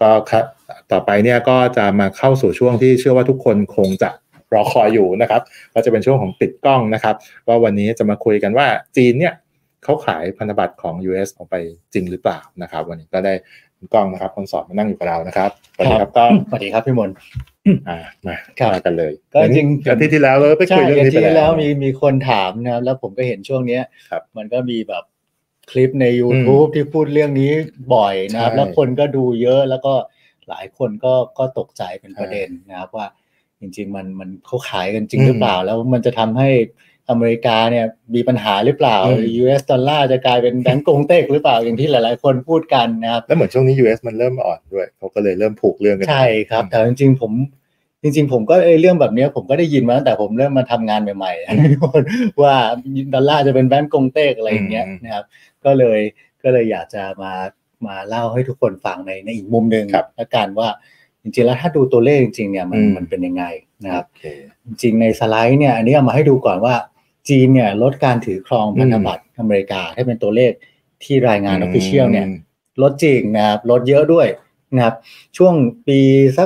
ก็ต่อไปเนี่ยก็จะมาเข้าสู่ช่วงที่เชื่อว่าทุกคนคงจะรอคอยอยู่นะครับก็จะเป็นช่วงของปิดกล้องนะครับว่าวันนี้จะมาคุยกันว่าจีนเนี่ยเขาขายพันธบัตรของ US ออกไปจริงหรือเปล่านะครับวันนี้ก็ได้คุณก้องนะครับคนสอนมานั่งอยู่กับเรานะครับสวัสดีครับก้องสวัสดีครับพี่มนมากันเลยก็จริงอาทิตย์ที่แล้วเราไปคุยเรื่องนี้ไปแล้วมีคนถามนะแล้วผมก็เห็นช่วงนี้มันก็มีแบบคลิปใน YouTube ที่พูดเรื่องนี้บ่อยนะครับแล้วคนก็ดูเยอะแล้วก็หลายคนก็ตกใจเป็นประเด็นนะครับว่าจริงๆมันเขาขายกันจริงหรือเปล่าแล้วมันจะทำให้อเมริกาเนี่ยมีปัญหาหรือเปล่า US ดอลลาร์จะกลายเป็นแบงก์กงเต็กหรือเปล่าอย่างที่หลายๆคนพูดกันนะครับแล้วเหมือนช่วงนี้ US มันเริ่มอ่อนด้วยเขาก็เลยเริ่มผูกเรื่องกันใช่ครับแต่จริงๆผมก็เรื่องแบบนี้ผมก็ได้ยินมาตั้งแต่ผมเริ่มมาทำงานใหม่ๆว่าดอลลาร์จะเป็นแบงก์กงเต็กอะไรอย่างเงี้ยนะครับก็เลยอยากจะมาเล่าให้ทุกคนฟังในอีกมุมนึงและกันว่าจริงๆแล้วถ้าดูตัวเลขจริงๆเนี่ยมันเป็นยังไงนะครับจริงๆในสไลด์เนี่ยอันนี้เอามาให้ดูก่อนว่าจีนเนี่ยลดการถือครองพันธบัตรอเมริกาให้เป็นตัวเลขที่รายงาน Official เนี่ยลดจริงนะครับลดเยอะด้วยนะครับช่วงปีสัก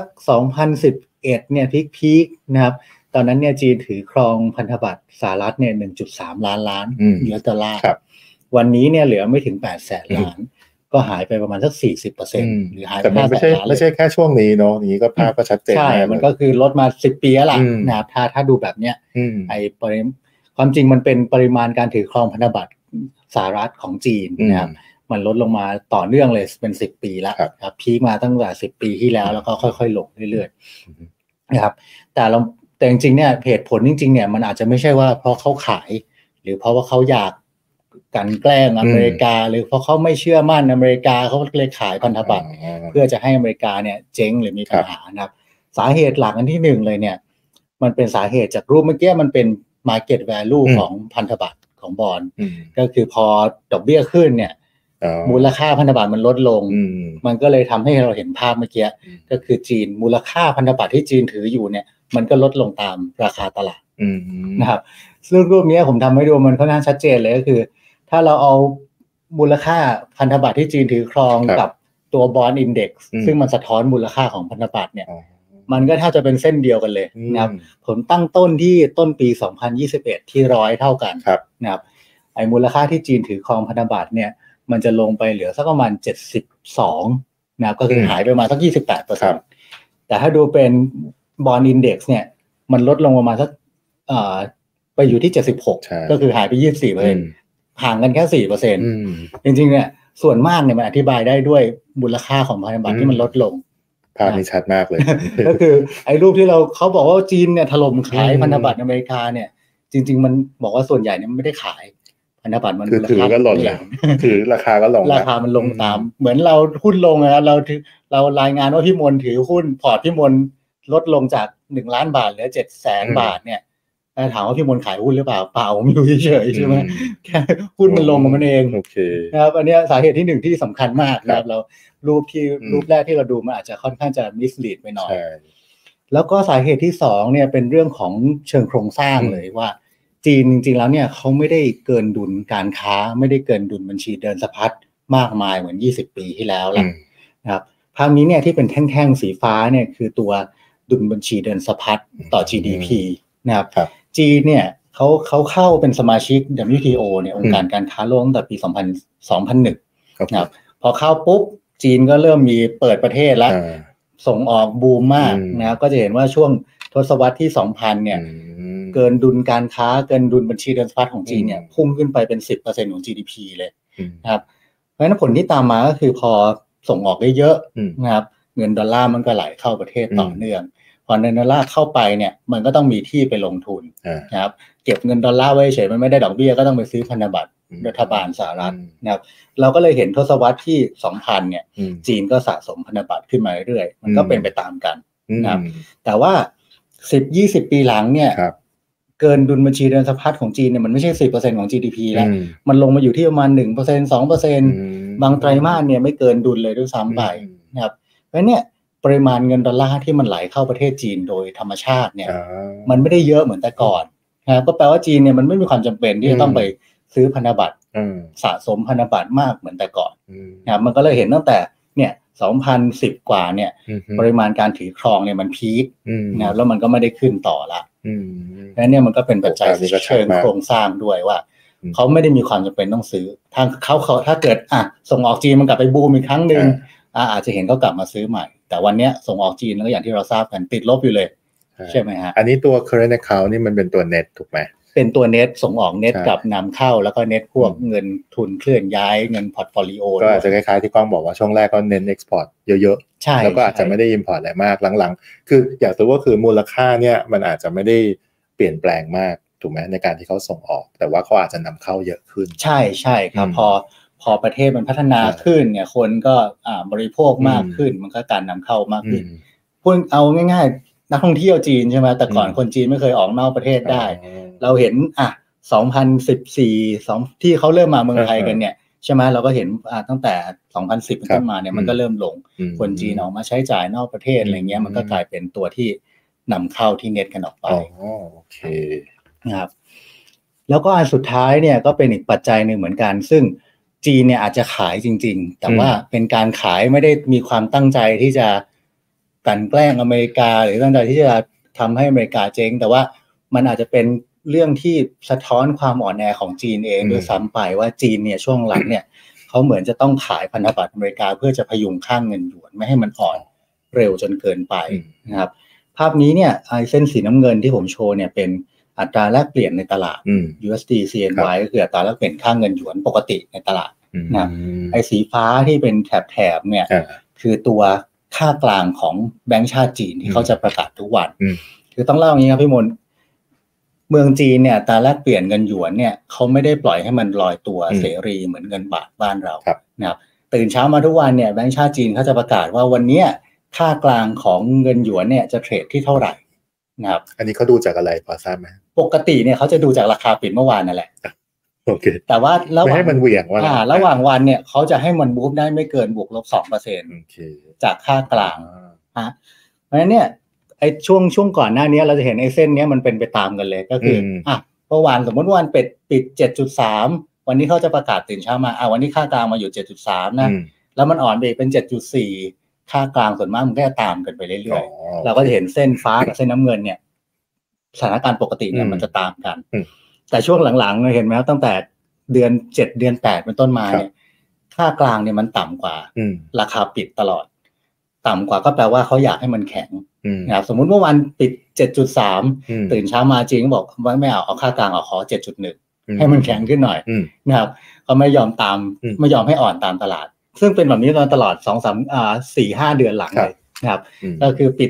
2011เนี่ยพีคนะครับตอนนั้นเนี่ยจีนถือครองพันธบัตรสหรัฐเนี่ย 1.3 ล้าน US ดอลลาร์วันนี้เนี่ยเหลือไม่ถึง 800,000 ล้านก็หายไปประมาณสัก 40% หรือหายไป 500,000 ล้านไม่ใช่แค่ช่วงนี้เนาะอย่างนี้ก็ภาพก็ชัดเจนใช่มันก็คือลดมา10ปีแล้วล่ะนะครับถ้าดูแบบเนี้ยความจริงมันเป็นปริมาณการถือครองพันธบัตรสหรัฐของจีนนะครับมันลดลงมาต่อเนื่องเลยเป็น10ปีแล้วครับพีคมาตั้งแต่10ปีที่แล้วก็ค่อยๆลงเรื่อยๆนะครับแต่จริงๆเนี่ยเหตุผลจริงๆเนี่ยมันอาจจะไม่ใช่ว่าเพราะเขาขายหรือเพราะว่าเขาอยากกันแกล้งอเมริกาหรือเพราะเขาไม่เชื่อมั่นอเมริกาเขาเลยขายพันธบัตรเพื่อจะให้อเมริกาเนี่ยเจ๊งหรือมีปัญหานะครับสาเหตุหลักอันที่1เลยเนี่ยมันเป็นสาเหตุจากรูปเมื่อกี้มันเป็น market value ของพันธบัตรของบอนด์ก็คือพอดอกเบี้ยขึ้นเนี่ยมูลค่าพันธบัตรมันลดลงมันก็เลยทำให้เราเห็นภาพเมื่อกี้ก็คือจีนมูลค่าพันธบัตรที่จีนถืออยู่เนี่ยมันก็ลดลงตามราคาตลาดนะครับซึ่งรูปนี้ผมทำให้ดูมันค่อนข้างชัดเจนเลยก็คือถ้าเราเอามูลค่าพันธบัตรที่จีนถือครองกับตัวบอนด์อินเด็กซ์ซึ่งมันสะท้อนมูลค่าของพันธบัตรเนี่ยมันก็แทบจะเป็นเส้นเดียวกันเลยนะครับผลตั้งต้นที่ต้นปี2021ที่100เท่ากันนะครับไอ้มูลค่าที่จีนถือครองพันธบัตรเนี่ยมันจะลงไปเหลือสักประมาณ72นะครับก็คือหายไปมาสัก 28% แต่ถ้าดูเป็นบอนด์อินเด็กซ์เนี่ยมันลดลงประมาณสักไปอยู่ที่76ก็คือหายไป 24% ห่างกันแค่ 4% จริงๆเนี่ยส่วนมากเนี่ยมันอธิบายได้ด้วยมูลค่าของพันธบัตรที่มันลดลงภาพนี้ชัดมากเลยก็คือไอ้รูปที่เขาบอกว่าจีนเนี่ยถล่มขายพันธบัตรอเมริกาเนี่ยจริงๆมันบอกว่าส่วนใหญ่เนี่ยไม่ได้ขายพันธบัตรมันมูลค่าก็ลดแล้วถือราคาก็ลงราคามันลงตามเหมือนเราหุ้นลงนะครับเรารายงานว่าพี่มนถือหุ้นพอร์ตพี่มนลดลงจาก1ล้านบาทเหลือ 700,000 บาทเนี่ยถามว่าพี่มนขายหุ้นหรือเปล่าเปล่าผมอยู่เฉยๆใช่ไหมแค่หุ้นมันลงมันเองนะครับอันนี้สาเหตุที่1ที่สำคัญมากนะครับเรารูปแรกที่เราดูมันอาจจะค่อนข้างจะ mislead ไปหน่อยแล้วก็สาเหตุที่2เนี่ยเป็นเรื่องของเชิงโครงสร้างเลยว่าจีนจริงๆแล้วเนี่ยเขาไม่ได้เกินดุลการค้าไม่ได้เกินดุลบัญชีเดินสะพัดมากมายเหมือน20ปีที่แล้วแล้วนะครับภาพนี้เนี่ยที่เป็นแท่งๆสีฟ้าเนี่ยคือตัวดุลบัญชีเดินสะพัดต่อ GDP นะครับจีนเนี่ยเขาเข้าเป็นสมาชิก WTO เนี่ยองค์การการค้าโลกตั้งแต่ปี2001นะครับพอเข้าปุ๊บจีนก็เริ่มมีเปิดประเทศแล้วส่งออกบูมมากนะครับก็จะเห็นว่าช่วงทศวรรษที่ 2000 เนี่ยเกินดุลการค้าเกินดุลบัญชีเดินสะพัดของจีนเนี่ยพุ่งขึ้นไปเป็น 10% ของ GDP เลยนะครับเพราะฉะนั้นผลที่ตามมาก็คือพอส่งออกได้เยอะนะครับเงินดอลลาร์มันก็ไหลเข้าประเทศต่อเนื่องพอเงินดอลลาร์เข้าไปเนี่ยมันก็ต้องมีที่ไปลงทุนนะครับเก็บเงินดอลลาร์ไว้เฉยมันไม่ได้ดอกเบี้ยก็ต้องไปซื้อพันธบัตรรัฐบาลสหรัฐนะครับเราก็เลยเห็นทศวรรษที่ 2000 เนี่ยจีนก็สะสมพันธบัตรขึ้นมาเรื่อยๆมันก็เป็นไปตามกันนะครับแต่ว่า 10-20 ปีหลังเนี่ยเกินดุลบัญชีเดินสะพัดของจีนเนี่ยมันไม่ใช่ 10% ของ GDP แล้วมันลงมาอยู่ที่ประมาณ 1% 2% บางไตรมาสเนี่ยไม่เกินดุลเลยด้วยซ้ำไปนะครับเพราะฉะนั้นเนี่ยปริมาณเงินดอลลาร์ที่มันไหลเข้าประเทศจีนโดยธรรมชาติเนี่ยมันไม่ได้เยอะเหมือนแต่ก่อนนะครับก็แปลว่าจีนเนี่ยมันไม่มีความจำเป็นที่จะต้องไปซื้อพันธบัตรสะสมพันธบัตรมากเหมือนแต่ก่อนนะครับมันก็เลยเห็นตั้งแต่เนี่ย 2010 กว่าเนี่ยปริมาณการถือครองเนี่ยมันพีคนะแล้วมันก็ไม่ได้ขึ้นต่อละแล้วเนี่ยมันก็เป็นปัจจัยเชิงโครงสร้างด้วยว่าเขาไม่ได้มีความจำเป็นต้องซื้อทางเขาถ้าเกิดส่งออกจีนมันกลับไปบูมอีกครั้งนึงอาจจะเห็นเขากลับมาซื้อใหม่แต่วันนี้ส่งออกจีนแล้วอย่างที่เราทราบกันติดลบอยู่เลยใช่ไหมฮะอันนี้ตัว current account นี่มันเป็นตัว net ถูกไหมเป็นตัว net ส่งออก net กับนำเข้าแล้วก็ net พวกเงินทุนเคลื่อนย้ายเงิน portfolio ก็อาจจะคล้ายๆที่ก้องบอกว่าช่วงแรกก็เน้น export เยอะๆใช่แล้วก็อาจจะไม่ได้ import อะไรมากหลังๆคืออยากรู้ว่าคือมูลค่าเนี่ยมันอาจจะไม่ได้เปลี่ยนแปลงมากถูกไหมในการที่เขาส่งออกแต่ว่าเขาอาจจะนำเข้าเยอะขึ้นใช่ครับพอประเทศมันพัฒนาขึ้นเนี่ยคนก็บริโภคมากขึ้นมันก็การนำเข้ามากขึ้นพูดเอาง่ายๆนักท่องเที่ยวจีนใช่ไหมแต่ก่อนคนจีนไม่เคยออกนอกประเทศได้เราเห็น2014ที่เขาเริ่มมาเมืองไทยกันเนี่ยใช่ไหมเราก็เห็นตั้งแต่2010เป็นต้นมาเนี่ยมันก็เริ่มลงคนจีนออกมาใช้จ่ายนอกประเทศอะไรเงี้ยมันก็กลายเป็นตัวที่นำเข้าที่เน็ตกันออกไปโอเคนะครับแล้วก็อันสุดท้ายเนี่ยก็เป็นอีกปัจจัยหนึ่งเหมือนกันซึ่งจีนเนี่ยอาจจะขายจริงๆแต่ว่าเป็นการขายไม่ได้มีความตั้งใจที่จะกลั่นแกล้งอเมริกาหรือตั้งใจที่จะทำให้อเมริกาเจ๊งแต่ว่ามันอาจจะเป็นเรื่องที่สะท้อนความอ่อนแอของจีนเองด้วยซ้ำไปว่าจีนเนี่ยช่วงหลังเนี่ยเขาเหมือนจะต้องขายพันธบัตรอเมริกาเพื่อจะพยุงค่าเงินหยวนไม่ให้มันอ่อนเร็วจนเกินไปนะครับภาพนี้เนี่ยเส้นสีน้ำเงินที่ผมโชว์เนี่ยเป็นอัตราแลกเปลี่ยนในตลาด USD CNY ก็คืออัตราแลกเปลี่ยนค่าเงินหยวนปกติในตลาดนะไอ้สีฟ้าที่เป็นแถบเนี่ยคือตัวค่ากลางของแบงก์ชาติจีนที่เขาจะประกาศทุกวันคือต้องเล่าอย่างนี้ครับพี่มนเมืองจีนเนี่ยอัตราแลกเปลี่ยนเงินหยวนเนี่ยเขาไม่ได้ปล่อยให้มันลอยตัวเสรีเหมือนเงินบาทบ้านเรานะครับตื่นเช้ามาทุกวันเนี่ยแบงก์ชาติจีนเขาจะประกาศว่าวันนี้ค่ากลางของเงินหยวนเนี่ยจะเทรดที่เท่าไหร่นะครับอันนี้เขาดูจากอะไรพอทราบไหมปกติเนี่ยเขาจะดูจากราคาปิดเมื่อวานนั่นแหละโอเคแต่ว่าระหว่างให้มันเหวี่ยงว่าระหว่างวันเนี่ยเขาจะให้มันมูฟได้ไม่เกินบวกลบ 2% จากค่ากลางเพราะฉะนั้นเนี่ยไอ้ช่วงก่อนหน้านี้เราจะเห็นไอ้เส้นนี้มันเป็นไปตามกันเลยก็คือเมื่อวานสมมติวันปิด 7.3 วันนี้เขาจะประกาศตื่นเช้ามาวันนี้ค่ากลางมาอยู่ 7.3 นะแล้วมันอ่อนไปเป็น 7.4 ค่ากลางส่วนมากมันก็จะตามกันไปเรื่อยๆเราก็จะเห็นเส้นฟ้ากับเส้นน้ำเงินเนี่ยสถานการณ์ปกติเนี่ยมันจะตามกันแต่ช่วงหลังๆเราเห็นไหมครับตั้งแต่เดือน7เดือน8เป็นต้นมาเนี่ยค่ากลางเนี่ยมันต่ำกว่าราคาปิดตลอดต่ำกว่าก็แปลว่าเขาอยากให้มันแข็งนะครับสมมุติเมื่อวันปิด 7.3 ตื่นเช้ามาจริงก็บอกว่าไม่เอาค่ากลางขอ 7.1 ให้มันแข็งขึ้นหน่อยนะครับเขาไม่ยอมไม่ยอมให้อ่อนตามตลาดซึ่งเป็นแบบนี้ตลอด 4-5 เดือนหลังเลยนะครับก็คือปิด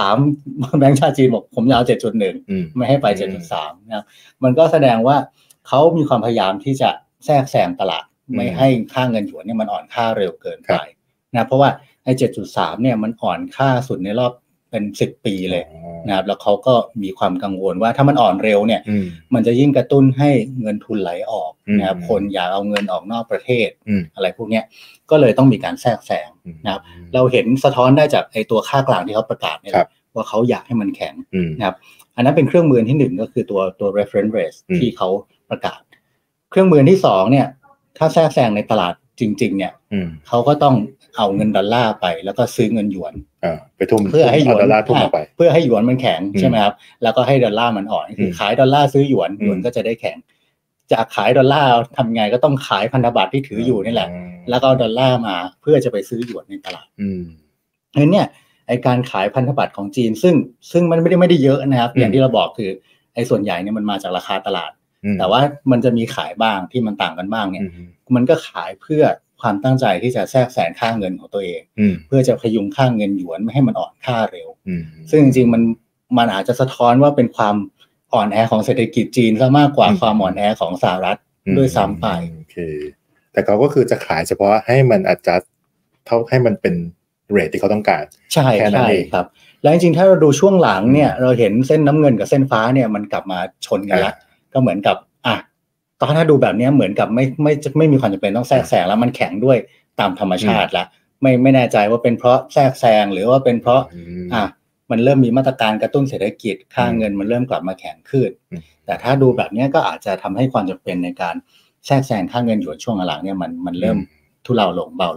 7.3 แบงก์ชาติจีนบอกผมจะเอา 7.1 ไม่ให้ไป 7.3 นะครับมันก็แสดงว่าเขามีความพยายามที่จะแทรกแซงตลาดไม่ให้ค่าเงินหยวนเนี่ยมันอ่อนค่าเร็วเกินไปนะเพราะว่าไอ้ 7.3 เนี่ยมันอ่อนค่าสุดในรอบเป็น10 ปีเลยนะครับแล้วเขาก็มีความกังวลว่าถ้ามันอ่อนเร็วเนี่ยมันจะยิ่งกระตุ้นให้เงินทุนไหลออกนะครับคนอยากเอาเงินออกนอกประเทศอะไรพวกนี้ก็เลยต้องมีการแทรกแซงนะครับเราเห็นสะท้อนได้จากไอ้ตัวค่ากลางที่เขาประกาศเนี่ยว่าเขาอยากให้มันแข็งนะครับอันนั้นเป็นเครื่องมือที่1ก็คือตัว reference rate ที่เขาประกาศเครื่องมือที่2เนี่ยถ้าแทรกแซงในตลาดจริงๆเนี่ยเขาก็ต้องเอาเงินดอลลาร์ไปแล้วก็ซื้อเงินหยวนไปทุ่มเพื่อให้หยวนดอลลาร์ทุ่มไปเพื่อให้หยวนมันแข็งใช่ไหมครับแล้วก็ให้ดอลลาร์มันอ่อนคือขายดอลลาร์ซื้อหยวนก็จะได้แข็งจากขายดอลลาร์ทำไงก็ต้องขายพันธบัตรที่ถืออยู่นี่แหละแล้วก็เอาดอลลาร์มาเพื่อจะไปซื้อหยวนในตลาดเพราะฉะนั้นเนี่ยไอการขายพันธบัตรของจีนซึ่งมันไม่ได้เยอะนะครับอย่างที่เราบอกคือไอส่วนใหญ่เนี่ยมันมาจากราคาตลาดแต่ว่ามันจะมีขายบ้างที่มันต่างกันบ้างเนี่ยมันก็ขายเพื่อความตั้งใจที่จะแทรกแซงค่าเงินของตัวเองเพื่อจะพยุงค่าเงินหยวนไม่ให้มันอ่อนค่าเร็วซึ่งจริงๆมันอาจจะสะท้อนว่าเป็นความอ่อนแอของเศรษฐกิจจีนซะมากกว่าความอ่อนแอของสหรัฐด้วยซ้ำไปโอเคแต่เขาก็คือจะขายเฉพาะให้มันอาจจะเท่าให้มันเป็นเรทที่เขาต้องการใช่ใช่ครับแล้วจริงๆถ้าเราดูช่วงหลังเนี่ยเราเห็นเส้นน้ำเงินกับเส้นฟ้าเนี่ยมันกลับมาชนกันแล้วก็เหมือนกับตอนถ้าดูแบบนี้เหมือนกับไม่มีความจำเป็นต้องแทรกแซงแล้วมันแข็งด้วยตามธรรมชาติแล้วไม่แน่ใจว่าเป็นเพราะแทรกแซงหรือว่าเป็นเพราะมันเริ่มมีมาตรการกระตุ้นเศรษฐกิจค่าเงินมันเริ่มกลับมาแข็งขึ้นแต่ถ้าดูแบบนี้ก็อาจจะทำให้ความจำเป็นในการแทรกแซงค่าเงินหยวนช่วงหลังเนี่ยมันเริ่มทุเลาลงเบาลง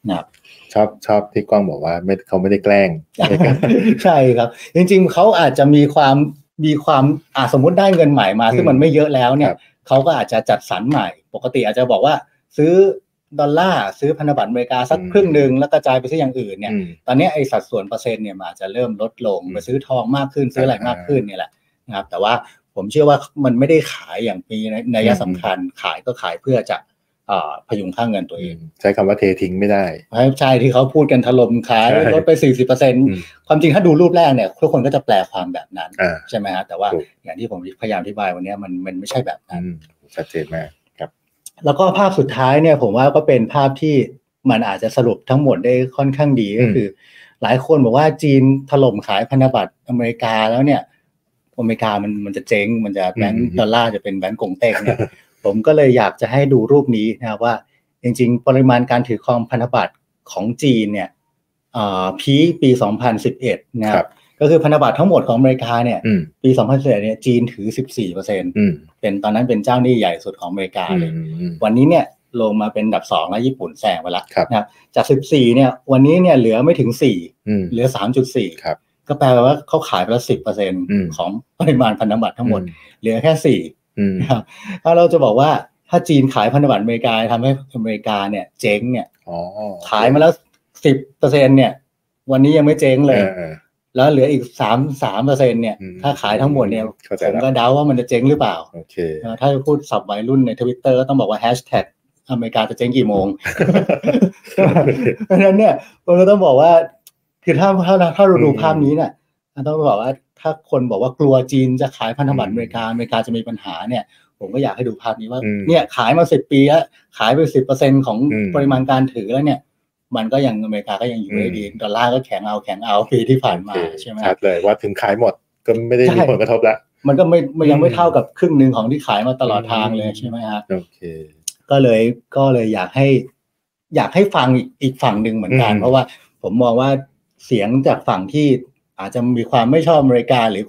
นะครับชอบที่กล้องบอกว่าเขาไม่ได้แกล้งใช่ครับจริงๆเขาอาจจะมีความสมมุติได้เงินใหม่มาซึ่งมันไม่เยอะแล้วเนี่ยเขาก็อาจจะจัดสรรใหม่ปกติอาจจะบอกว่าซื้อดอลลาร์ซื้อพันธบัตรอเมริกาสักครึ่งนึงแล้วกระจายไปซื้ออย่างอื่นเนี่ยตอนนี้ไอ้สัดส่วนเปอร์เซ็นต์เนี่ยมันอาจจะเริ่มลดลงไปซื้อทองมากขึ้นซื้ออะไรมากขึ้นเนี่ยแหละนะครับแต่ว่าผมเชื่อว่ามันไม่ได้ขายอย่างมีนัยสำคัญขายก็ขายเพื่อจะพยุงค่าเงินตัวเองใช้คำว่าเททิ้งไม่ได้ใช่ที่เขาพูดกันถล่มขายลดไป 40% ความจริงถ้าดูรูปแรกเนี่ยทุกคนก็จะแปลความแบบนั้นใช่ไหมฮะแต่ว่าอย่างที่ผมพยายามอธิบายวันนี้มันไม่ใช่แบบนั้นชัดเจนมากครับแล้วก็ภาพสุดท้ายเนี่ยผมว่าก็เป็นภาพที่มันอาจจะสรุปทั้งหมดได้ค่อนข้างดีก็คือหลายคนบอกว่าจีนถล่มขายพันธบัตรอเมริกาแล้วเนี่ยอเมริกามันจะเจ๊งมันจะแบงก์ดอลลาร์จะเป็นแบงก์กงเต็กเนี่ยผมก็เลยอยากจะให้ดูรูปนี้นะครับว่าจริงๆปริมาณการถือครองพันธบัตรของจีนเนี่ยพีคปี2011นะครับก็คือพันธบัตรทั้งหมดของอเมริกาเนี่ยปี2011เนี่ยจีนถือ 14% เป็นตอนนั้นเป็นเจ้าหนี้ใหญ่สุดของอเมริกาเลยวันนี้เนี่ยลงมาเป็นอันดับ2แล้วญี่ปุ่นแซงไปแล้วนะครับจาก14เนี่ยวันนี้เนี่ยเหลือไม่ถึง4เหลือ 3.4 ครับก็แปลว่าเขาขายไปแล้ว 10% ของปริมาณพันธบัตรทั้งหมดเหลือแค่4นะครับถ้าเราจะบอกว่าถ้าจีนขายพันธบัตรอเมริกาทำให้อเมริกาเนี่ยเจ๊งเนี่ยขายมาแล้ว 10% เนี่ยวันนี้ยังไม่เจ๊งเลยแล้วเหลืออีก3% เนี่ยถ้าขายทั้งหมดเนี่ยผมก็เดาว่ามันจะเจ๊งหรือเปล่าถ้าจะพูดศัพท์วัยรุ่นใน Twitter ก็ต้องบอกว่า#อเมริกาจะเจ๊งกี่โมงเพราะฉะนั้นเนี่ยผมก็ต้องบอกว่าคือถ้าเราดูภาพนี้เนี่ยต้องบอกว่าถ้าคนบอกว่ากลัวจีนจะขายพันธบัตรอเมริกาจะมีปัญหาเนี่ยผมก็อยากให้ดูภาพนี้ว่าเนี่ยขายมา10 ปีแล้วขายไป 10% ของปริมาณการถือแล้วเนี่ยมันก็ยังอเมริกาก็ยังอยู่ได้ดีดอลลาร์ก็แข็งเอาปีที่ผ่านมาใช่ไหมชัดเลยว่าถึงขายหมดก็ไม่ได้มีผลกระทบแล้วมันก็ยังไม่เท่ากับครึ่งนึงของที่ขายมาตลอดทางเลยใช่ไหมฮะโอเคก็เลยอยากให้ฟังอีกฝั่งนึงเหมือนกันเพราะว่าผมมองว่าเสียงจากฝั่งที่อาจจะมีความไม่ชอบอเมริกาหรือ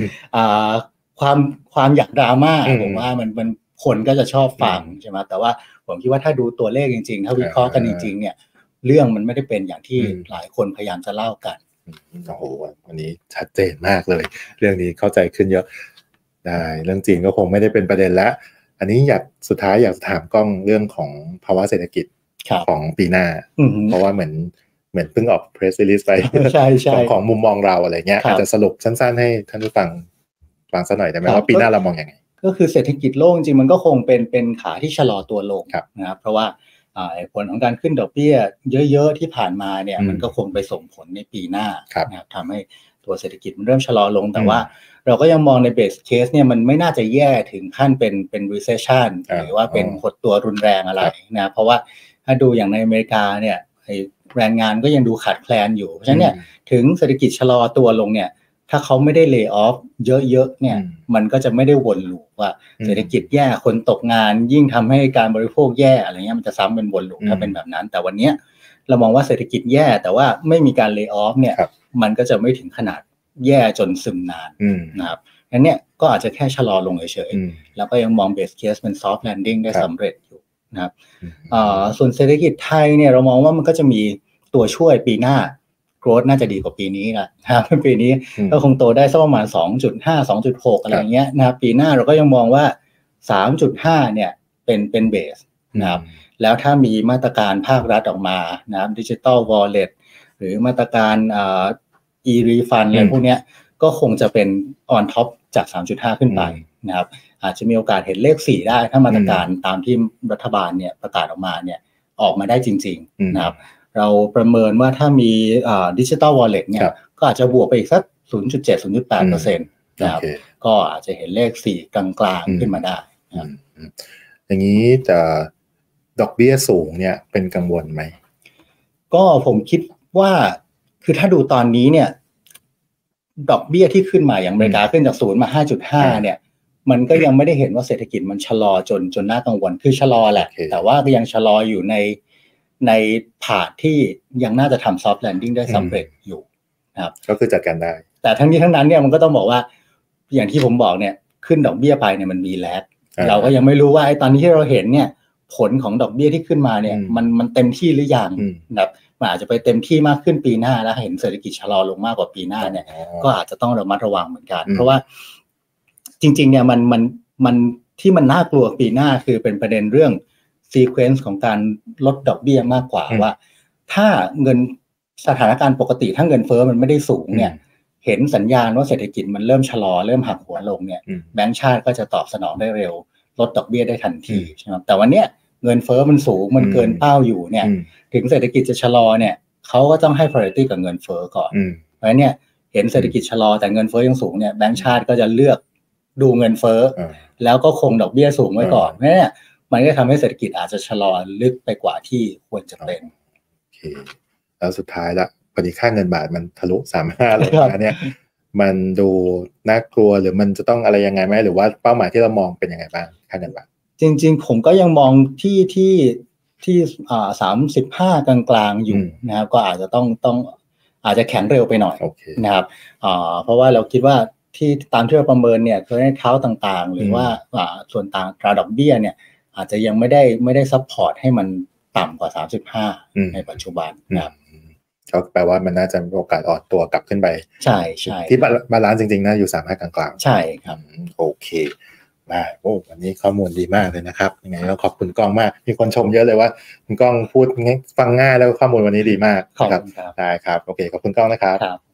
ความอยากดราม่าผมว่ามันคนก็จะชอบฟังใช่ไหมแต่ว่าผมคิดว่าถ้าดูตัวเลขจริงๆถ้าวิเคราะห์กันจริงๆเนี่ยเรื่องมันไม่ได้เป็นอย่างที่หลายคนพยายามจะเล่ากันโอ้โหวันนี้ชัดเจนมากเลยเรื่องนี้เข้าใจขึ้นเยอะได้เรื่องจีนก็คงไม่ได้เป็นประเด็นแล้วอันนี้สุดท้ายอยากถามกล้องเรื่องของภาวะเศรษฐกิจของปีหน้าเพราะว่าเหมือนเพิ่งออก press release ไปของมุมมองเราอะไรเงี้ยอาจจะสรุปสั้นๆให้ท่านผู้ฟังสักหน่อยได้ไหมว่าปีหน้าเรามองยังไงก็คือเศรษฐกิจโลกจริงมันก็คงเป็นขาที่ชะลอตัวลงนะครับเพราะว่าผลของการขึ้นดอกเบี้ยเยอะๆที่ผ่านมาเนี่ยมันก็คงไปส่งผลในปีหน้านะครับทำให้ตัวเศรษฐกิจมันเริ่มชะลอลงแต่ว่าเราก็ยังมองใน base case เนี่ยมันไม่น่าจะแย่ถึงขั้นเป็น recession หรือว่าเป็นหดตัวรุนแรงอะไรนะเพราะว่าถ้าดูอย่างในอเมริกาเนี่ยแรงงานก็ยังดูขาดแคลนอยู่เพราะฉะนั้นเนี่ยถึงเศรษฐกิจชะลอตัวลงเนี่ยถ้าเขาไม่ได้ lay off เยอะๆเนี่ยมันก็จะไม่ได้วนลูปว่าเศรษฐกิจแย่คนตกงานยิ่งทำให้การบริโภคแย่อะไรเงี้ยมันจะซ้ำเป็นวนลูปถ้าเป็นแบบนั้นแต่วันนี้เรามองว่าเศรษฐกิจแย่แต่ว่าไม่มีการ lay off เนี่ยมันก็จะไม่ถึงขนาดแย่จนซึมนานนะครับงั้นเนี่ยก็อาจจะแค่ชะลอลงเฉยๆแล้วก็ยังมอง base case เป็น soft landing ได้สำเร็จอยู่นะครับส่วนเศรษฐกิจไทยเนี่ยเรามองว่ามันก็จะมีตัวช่วยปีหน้าgrowth น่าจะดีกว่าปีนี้นะครับปีนี้ก็คงโตได้สักประมาณ 2.5 2.6 อะไรอย่างเงี้ยนะครับปีหน้าเราก็ยังมองว่า 3.5 เนี่ยเป็นเบสนะครับแล้วถ้ามีมาตรการภาครัฐออกมานะครับ Digital Wallet หรือมาตรการe-refund อะไรพวกเนี้ยก็คงจะเป็น on top จาก 3.5 ขึ้นไปนะครับอาจจะมีโอกาสเห็นเลข4ได้ถ้ามาตรการตามที่รัฐบาลเนี่ยประกาศออกมาเนี่ยออกมาได้จริงๆนะครับเราประเมินว่าถ้ามีDigital Wallet เนี่ยก็อาจจะบวกไปอีกสัก 0.7-0.8% นะครับก็อาจจะเห็นเลข4กลางๆขึ้นมาได้นะครับอย่างนี้จะดอกเบี้ยสูงเนี่ยเป็นกังวลไหมก็ผมคิดว่าคือถ้าดูตอนนี้เนี่ยดอกเบี้ยที่ขึ้นมาอย่างอเมริกาขึ้นจาก0มา 5.5 เนี่ยมันก็ยังไม่ได้เห็นว่าเศรษฐกิจมันชะลอจนน่ากังวลคือชะลอแหละแต่ว่าก็ยังชะลออยู่ในผาดที่ยังน่าจะทำ soft landing ได้สำเร็จอยู่นะครับก็คือจัดการได้แต่ทั้งนี้ทั้งนั้นเนี่ยมันก็ต้องบอกว่าอย่างที่ผมบอกเนี่ยขึ้นดอกเบี้ยไปเนี่ยมันมีแลกเราก็ยังไม่รู้ว่าไอ้ตอนนี้ที่เราเห็นเนี่ยผลของดอกเบี้ยที่ขึ้นมาเนี่ยอืมมันเต็มที่หรือยังอืมนะครับมันอาจจะไปเต็มที่มากขึ้นปีหน้าแล้วเห็นเศรษฐกิจชะลอลงมากกว่าปีหน้าเนี่ยก็อาจจะต้องระมัดระวังเหมือนกันเพราะว่าจริงๆเนี่ยมันที่มันน่ากลัวปีหน้าคือเป็นประเด็นเรื่องซีเควนซ์ของการลดดอกเบี้ยมากกว่าว่าถ้าเงินสถานการณ์ปกติถ้าเงินเฟ้อมันไม่ได้สูงเนี่ยเห็นสัญญาณว่าเศรษฐกิจมันเริ่มชะลอเริ่มหักหัวลงเนี่ยแบงก์ชาติก็จะตอบสนองได้เร็วลดดอกเบี้ยได้ทันทีใช่ไหมแต่วันเนี้ยเงินเฟ้อมันสูงมันเกินเป้าอยู่เนี่ยถึงเศรษฐกิจจะชะลอเนี่ยเขาก็ต้องให้ priority กับเงินเฟ้อก่อนเพราะฉะนั้นเนี่ยเห็นเศรษฐกิจชะลอแต่เงินเฟ้อยังสูงเนี่ยแบงก์ชาติก็จะเลือกดูเงินเฟ้อแล้วก็คงดอกเบี้ยสูงไว้ก่อนเนี่ยมันก็ทำให้เศรษฐกิจอาจจะชะลอลึกไปกว่าที่ควรจะเป็นโอเคแล้วสุดท้ายละพอดีค่าเงินบาทมันทะลุ35เลยนะเนี่ยมันดูน่ากลัวหรือมันจะต้องอะไรยังไงไหมหรือว่าเป้าหมายที่เรามองเป็นยังไงบ้างค่าเงินบาทจริงๆผมก็ยังมองที่35กลางๆอยู่นะครับก็อาจจะต้องอาจจะแข็งเร็วไปหน่อย okay. นะครับเพราะว่าเราคิดว่าที่ตามที่เราประเมินเนี่ยคือให้เท้าต่างๆหรือว่าส่วนต่างตราดอกเบี้ยเนี่ยอาจจะยังไม่ได้ซัพพอร์ตให้มันต่ำกว่า35ในปัจจุบันนะครับก็แปลว่ามันน่าจะมีโอกาสอ่อนตัวกลับขึ้นไปใช่ที่บาลานซ์จริงๆน่าอยู่35กลางๆใช่ครับโอเคได้โอ้วันนี้ข้อมูลดีมากเลยนะครับยังไงก็ขอบคุณก้องมากมีคนชมเยอะเลยว่าคุณก้องพูดฟังง่ายแล้วข้อมูลวันนี้ดีมากครับได้ครับโอเคขอบคุณก้องนะครับ